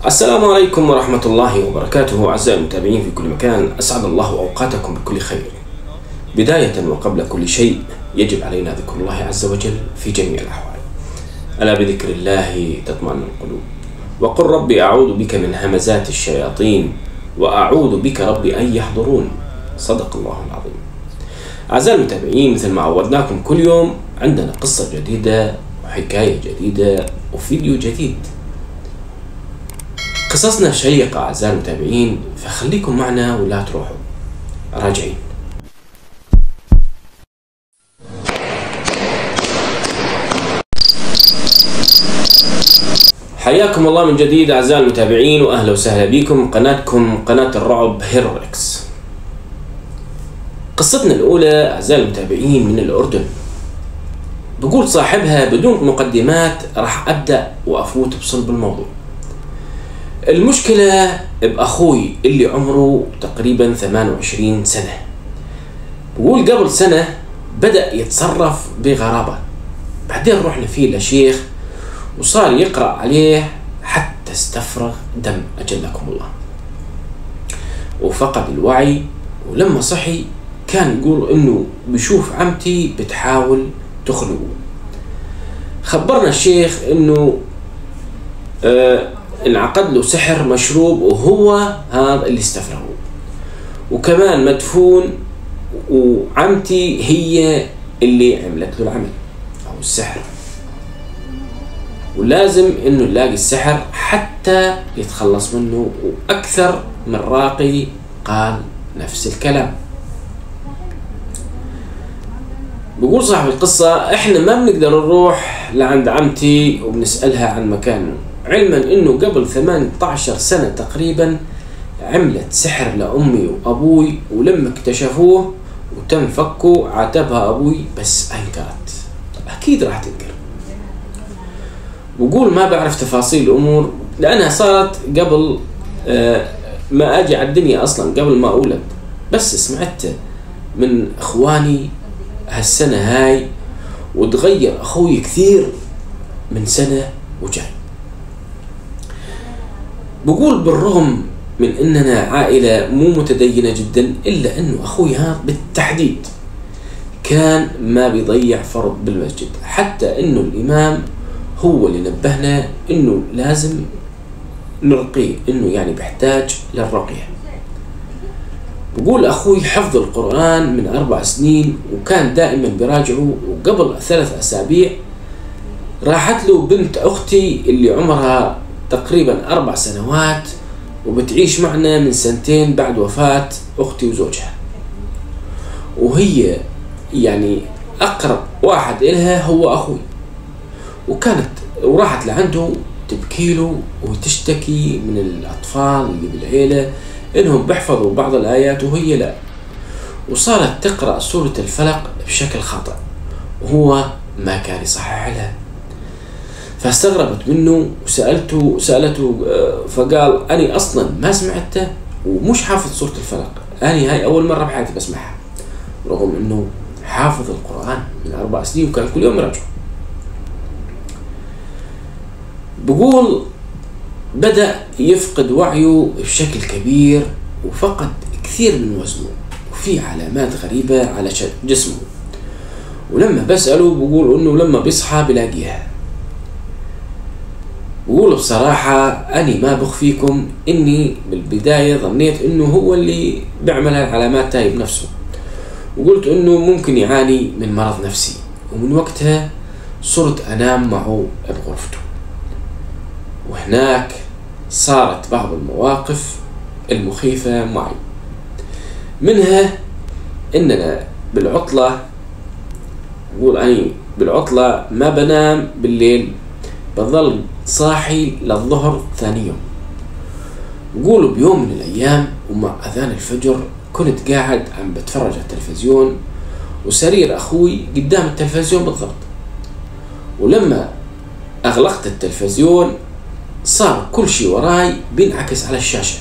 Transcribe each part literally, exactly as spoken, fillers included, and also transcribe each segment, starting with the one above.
السلام عليكم ورحمة الله وبركاته. أعزائي المتابعين في كل مكان، أسعد الله أوقاتكم بكل خير. بداية وقبل كل شيء يجب علينا ذكر الله عز وجل في جميع الأحوال. ألا بذكر الله تطمئن القلوب. وقل ربي أعوذ بك من همزات الشياطين وأعوذ بك ربي أن يحضرون. صدق الله العظيم. أعزائي المتابعين، مثل ما عودناكم كل يوم عندنا قصة جديدة وحكاية جديدة وفيديو جديد. قصصنا شيقة أعزائي المتابعين، فخليكم معنا ولا تروحوا. راجعين. حياكم الله من جديد أعزائي المتابعين، وأهلا وسهلا بكم قناتكم قناة الرعب هيروركس. قصتنا الأولى أعزائي المتابعين من الأردن. بقول صاحبها بدون مقدمات راح أبدأ وأفوت بصلب الموضوع. المشكلة بأخوي اللي عمره تقريبا ثمانية وعشرين سنة. بقول قبل سنة بدأ يتصرف بغرابة، بعدين رحنا فيه لشيخ وصار يقرأ عليه حتى استفرغ دم أجلكم الله، وفقد الوعي. ولما صحي كان يقول إنه بيشوف عمتي بتحاول تخنقه. خبرنا الشيخ إنه آه انعقد له سحر مشروب وهو هذا اللي استفرغه، وكمان مدفون، وعمتي هي اللي عملت له العمل أو السحر، ولازم إنه نلاقي السحر حتى يتخلص منه. وأكثر من راقي قال نفس الكلام. بقول صاحب القصة إحنا ما بنقدر نروح لعند عمتي وبنسألها عن مكانه، علما إنه قبل ثمانية عشر سنة تقريبا عملت سحر لأمي وأبوي، ولما اكتشفوه وتم فكه عاتبها أبوي بس أنكرت. أكيد راح تنكر. بقول ما بعرف تفاصيل الأمور لأنها صارت قبل آه ما أجي على الدنيا أصلا، قبل ما أولد، بس سمعت من إخواني هالسنة هاي، وتغير أخوي كثير من سنة وجاي. بقول بالرغم من أننا عائلة مو متدينة جدا، إلا أنه أخوي هذا بالتحديد كان ما بيضيع فرض بالمسجد، حتى أنه الإمام هو اللي نبهنا أنه لازم نرقيه، أنه يعني بيحتاج للرقية. بقول أخوي حفظ القرآن من أربع سنين وكان دائما بيراجعه، وقبل ثلاث أسابيع راحت له بنت أختي اللي عمرها تقريبا أربع سنوات وبتعيش معنا من سنتين بعد وفاة أختي وزوجها، وهي يعني أقرب واحد إلها هو أخوي، وكانت وراحت لعنده تبكي له وتشتكي من الأطفال اللي بالعيلة إنهم بيحفظوا بعض الآيات وهي لا، وصارت تقرأ سورة الفلق بشكل خطأ وهو ما كان يصحح لها. فاستغربت منه وسألته سألته فقال أنا أصلا ما سمعته ومش حافظ سورة الفلق، أنا هاي أول مرة بحياتي بسمعها، رغم أنه حافظ القرآن من أربع سنين وكان كل يوم يراجعه. بقول بدأ يفقد وعيه بشكل كبير وفقد كثير من وزنه، وفي علامات غريبة على جسمه، ولما بسأله بقول أنه لما بيصحى بلاقيها. بقول بصراحة أنا ما بخفيكم إني بالبداية ظنيت إنه هو اللي بيعمل هالعلامات هاي بنفسه، وقلت إنه ممكن يعاني من مرض نفسي، ومن وقتها صرت أنام معه بغرفته. وهناك صارت بعض المواقف المخيفة معي، منها إننا بالعطلة، بقول أنا بالعطلة ما بنام بالليل، بظل صاحي للظهر ثاني يوم. بقولوا بيوم من الأيام ومع أذان الفجر كنت قاعد عم بتفرج على التلفزيون، وسرير أخوي قدام التلفزيون بالضبط، ولما أغلقت التلفزيون صار كل شيء وراي بينعكس على الشاشة.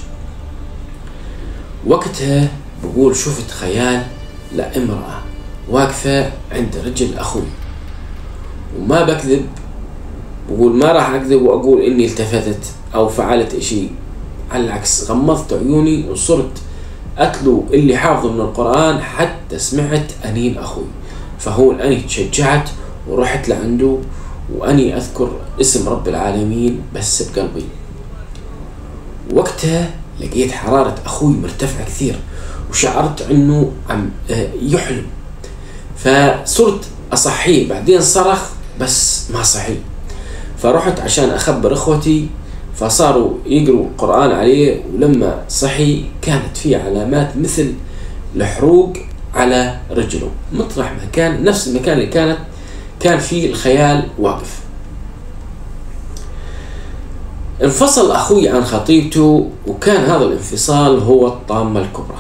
وقتها بقول شفت خيال لامرأة واقفة عند رجل أخوي، وما بكذب بقول ما راح أكذب وأقول إني التفتت أو فعلت إشي، على العكس غمضت عيوني وصرت أتلو اللي حافظه من القرآن حتى سمعت أنين أخوي. فهو أني تشجعت ورحت لعنده وأني أذكر اسم رب العالمين بس بقلبي. وقتها لقيت حرارة أخوي مرتفعة كثير وشعرت أنه عم يحلم، فصرت أصحيه. بعدين صرخ بس ما صحي، فرحت عشان أخبر إخوتي، فصاروا يقروا القرآن عليه. ولما صحي كانت فيه علامات مثل الحروق على رجله، مطرح ما كان نفس المكان اللي كانت كان فيه الخيال واقف. انفصل أخوي عن خطيبته، وكان هذا الانفصال هو الطامة الكبرى.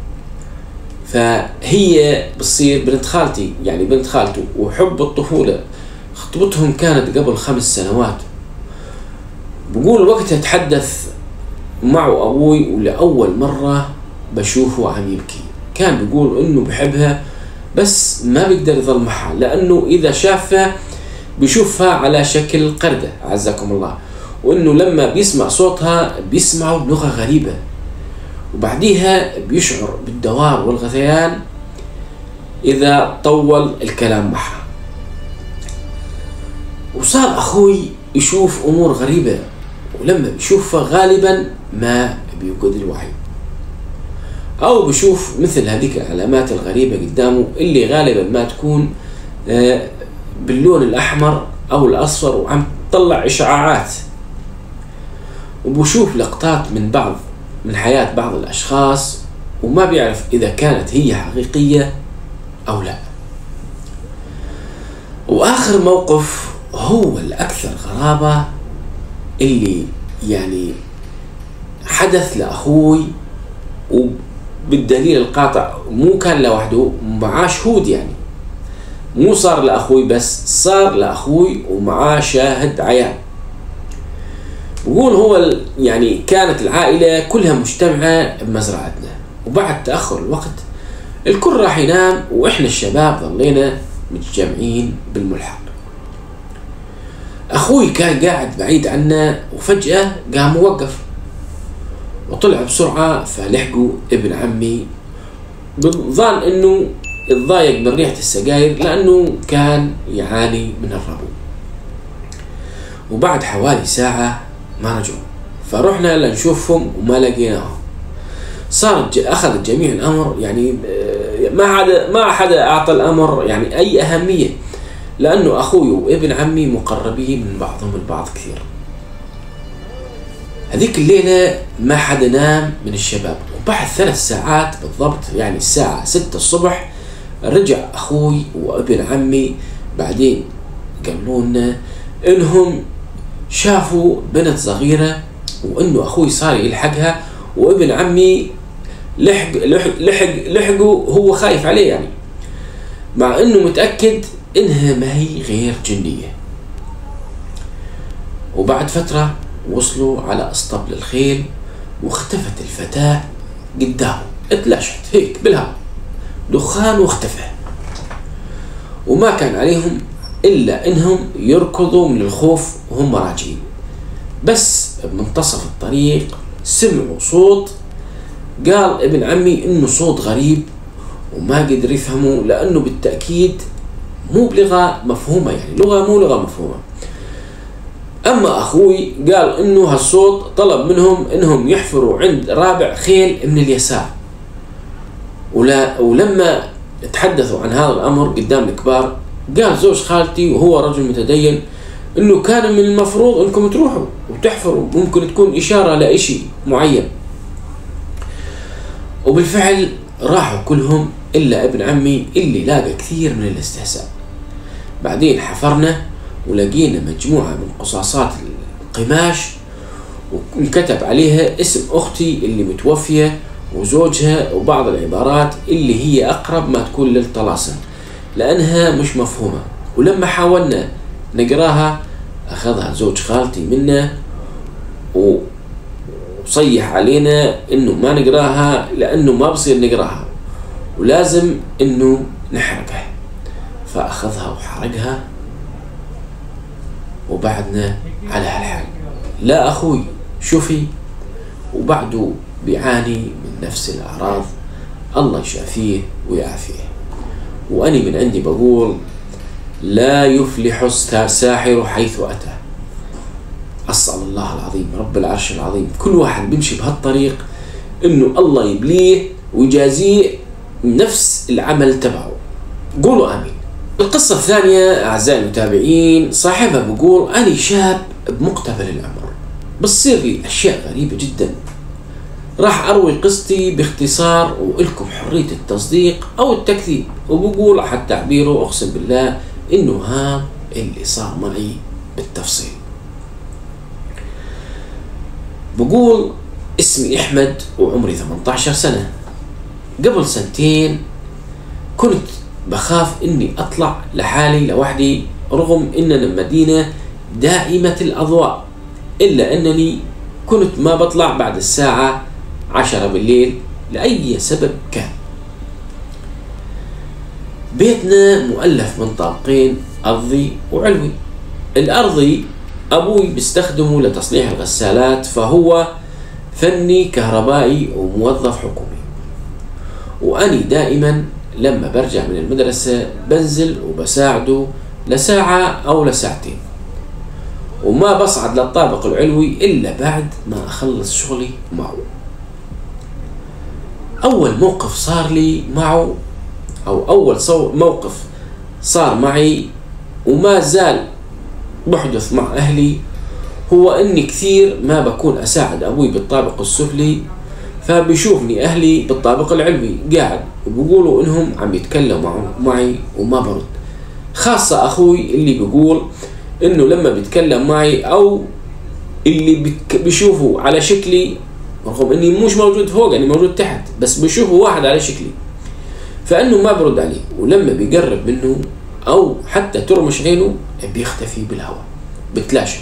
فهي بتصير بنت خالتي، يعني بنت خالته، وحب الطفولة. خطبتهم كانت قبل خمس سنوات. بقول وقتها تحدث معه أبوي ولأول مرة بشوفه عم يبكي. كان بيقول إنه بحبها بس ما بيقدر يظل معها، لأنه إذا شافها بيشوفها على شكل قردة عزكم الله، وإنه لما بيسمع صوتها بيسمعه بلغة غريبة، وبعديها بيشعر بالدوار والغثيان إذا طول الكلام معها. وصار أخوي يشوف أمور غريبة، ولما بيشوفها غالبا ما بيوجد الوعي، أو بيشوف مثل هذيك العلامات الغريبة قدامه اللي غالبا ما تكون باللون الأحمر أو الأصفر وعم تطلع إشعاعات. وبشوف لقطات من بعض من حياة بعض الأشخاص وما بيعرف إذا كانت هي حقيقية أو لا. وآخر موقف هو الأكثر غرابة اللي يعني حدث لأخوي، وبالدليل القاطع مو كان لوحده، معاه شهود، يعني مو صار لأخوي بس، صار لأخوي ومعاه شاهد عيان. بقول هو يعني كانت العائلة كلها مجتمعة بمزرعتنا، وبعد تأخر الوقت الكل راح ينام وإحنا الشباب ظلينا متجمعين بالملحق. أخوي كان قاعد بعيد عنا وفجأة قام وقف وطلع بسرعة، فلحقوا ابن عمي. ظن إنه اتضايق من ريحة السجاير لأنه كان يعاني من الربو. وبعد حوالي ساعة ما رجعوا، فرحنا لنشوفهم وما لقيناهم. صار أخذ الجميع الأمر، يعني ما حدا ما حدا أعطى الأمر يعني أي أهمية، لأنه أخوي وابن عمي مقربين من بعضهم البعض كثير. هذيك الليلة ما حدا نام من الشباب، وبعد ثلاث ساعات بالضبط، يعني الساعة ستة الصبح، رجع أخوي وابن عمي. بعدين قالوا لنا إنهم شافوا بنت صغيرة، وإنه أخوي صار يلحقها، وابن عمي لحق لحق لحق لحقه هو خايف عليه، يعني مع إنه متأكد إنها ما هي غير جنية. وبعد فترة وصلوا على اسطبل الخيل، واختفت الفتاة قدامه، اتلاشت هيك بالهواء، دخان واختفى. وما كان عليهم إلا إنهم يركضوا من الخوف وهم راجعين. بس بمنتصف الطريق سمعوا صوت، قال ابن عمي إنه صوت غريب وما قدر يفهمه، لأنه بالتأكيد مو بلغة مفهومة، يعني لغة مو لغة مفهومة. أما أخوي قال إنه هالصوت طلب منهم إنهم يحفروا عند رابع خيل من اليسار. ولا ولما تحدثوا عن هذا الأمر قدام الكبار، قال زوج خالتي وهو رجل متدين إنه كان من المفروض إنكم تروحوا وتحفروا، ممكن تكون إشارة لإشي معين. وبالفعل راحوا كلهم إلا ابن عمي اللي لاقى كثير من الاستهزاء. بعدين حفرنا ولقينا مجموعة من قصاصات القماش، وانكتب عليها اسم أختي اللي متوفية وزوجها وبعض العبارات اللي هي أقرب ما تكون للطلاسم لأنها مش مفهومة. ولما حاولنا نقراها أخذها زوج خالتي منا وصيح علينا إنه ما نقراها لأنه ما بصير نقراها ولازم إنه نحرقها. فأخذها وحرقها وبعدنا على هالحال. لا أخوي شفي وبعده بيعاني من نفس الأعراض، الله يشافيه ويعافيه. وأني من عندي بقول لا يفلح الساحر حيث أتى. أسأل الله العظيم رب العرش العظيم كل واحد بيمشي بهالطريق إنه الله يبليه ويجازيه نفس العمل تبعه. قولوا آمين. القصة الثانية أعزائي المتابعين، صاحبها بقول أنا شاب بمقتبل العمر، بتصير لي أشياء غريبة جدا. راح أروي قصتي باختصار وإلكم حرية التصديق أو التكذيب. وبقول أحد تعبيره أقسم بالله إنه هذا اللي صار معي بالتفصيل. بقول اسمي أحمد وعمري ثمانية عشر سنة. قبل سنتين كنت بخاف إني أطلع لحالي لوحدي رغم إننا مدينة دائمة الأضواء، إلا أنني كنت ما بطلع بعد الساعة عشرة بالليل لأي سبب كان. بيتنا مؤلف من طابقين أرضي وعلوي. الأرضي أبوي بيستخدمه لتصليح الغسالات، فهو فني كهربائي وموظف حكومي. وأني دائما لما برجع من المدرسة بنزل وبساعده لساعة أو لساعتين، وما بصعد للطابق العلوي إلا بعد ما أخلص شغلي معه. أول موقف صار لي معه أو أول موقف صار معي وما زال بحدث مع أهلي هو أني كثير ما بكون أساعد أبوي بالطابق السفلي، فبيشوفني أهلي بالطابق العلوي قاعد وبيقولوا إنهم عم يتكلموا معي وما برد. خاصة أخوي اللي بيقول إنه لما بيتكلم معي أو اللي بيشوفوا على شكلي رغم إني مش موجود فوق، أني موجود تحت، بس بيشوفوا واحد على شكلي، فإنه ما برد عليه. ولما بيقرب منه أو حتى ترمش عينه بيختفي بالهواء، بتلاشى.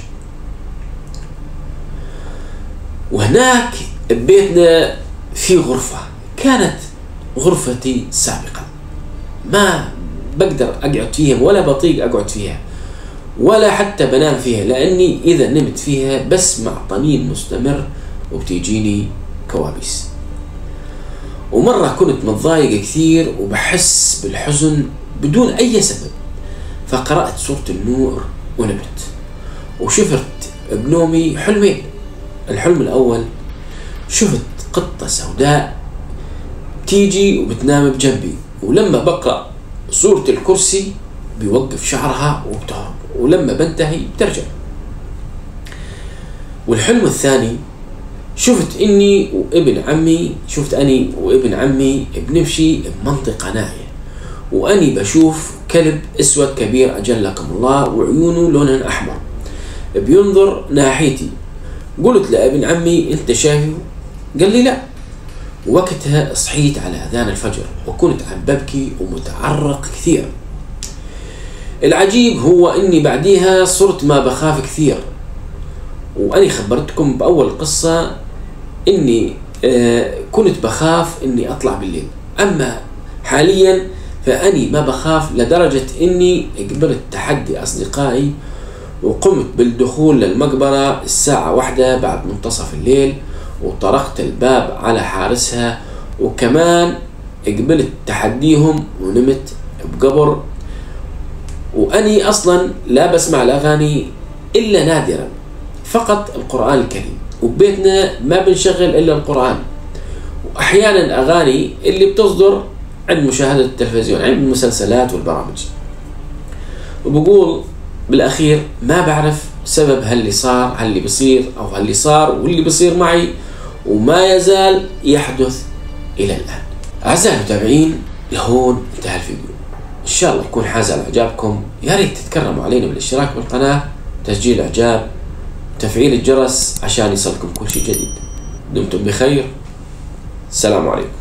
وهناك ببيتنا في غرفة كانت غرفتي سابقا، ما بقدر أقعد فيها ولا بطيق أقعد فيها ولا حتى بنام فيها، لأني إذا نمت فيها بسمع طنين مستمر وبتيجيني كوابيس. ومرة كنت متضايق كثير وبحس بالحزن بدون أي سبب، فقرأت سورة النور ونمت. وشفت بنومي حلمين. الحلم الأول شفت قطة سوداء تيجي وبتنام بجنبي، ولما بقرأ سورة الكرسي بيوقف شعرها وبتهرب، ولما بنتهي بترجع. والحلم الثاني شفت إني وابن عمي شفت أني وابن عمي بنمشي بمنطقة نائية، وأني بشوف كلب أسود كبير أجلكم الله وعيونه لونها أحمر بينظر ناحيتي. قلت لابن عمي أنت شايفه؟ قال لي لا. وقتها صحيت على أذان الفجر وكنت عم ببكي ومتعرق كثير. العجيب هو أني بعديها صرت ما بخاف كثير، وأني خبرتكم بأول قصة أني آه كنت بخاف أني أطلع بالليل، أما حاليا فأني ما بخاف لدرجة أني قبلت تحدي أصدقائي وقمت بالدخول للمقبرة الساعة واحدة بعد منتصف الليل وطرقت الباب على حارسها، وكمان قبلت تحديهم ونمت بقبر. وأني أصلا لا بسمع الأغاني إلا نادرا، فقط القرآن الكريم، وببيتنا ما بنشغل إلا القرآن، وأحيانا أغاني اللي بتصدر عند مشاهدة التلفزيون عند المسلسلات والبرامج. وبقول بالأخير ما بعرف سبب هاللي صار هاللي بصير أو هاللي صار واللي بصير معي وما يزال يحدث إلى الآن. أعزائي المتابعين لهون انتهى الفيديو، إن شاء الله يكون حاز على إعجابكم. يا ريت تتكرموا علينا بالاشتراك بالقناة، تسجيل إعجاب، تفعيل الجرس عشان يصلكم كل شيء جديد. دمتم بخير، السلام عليكم.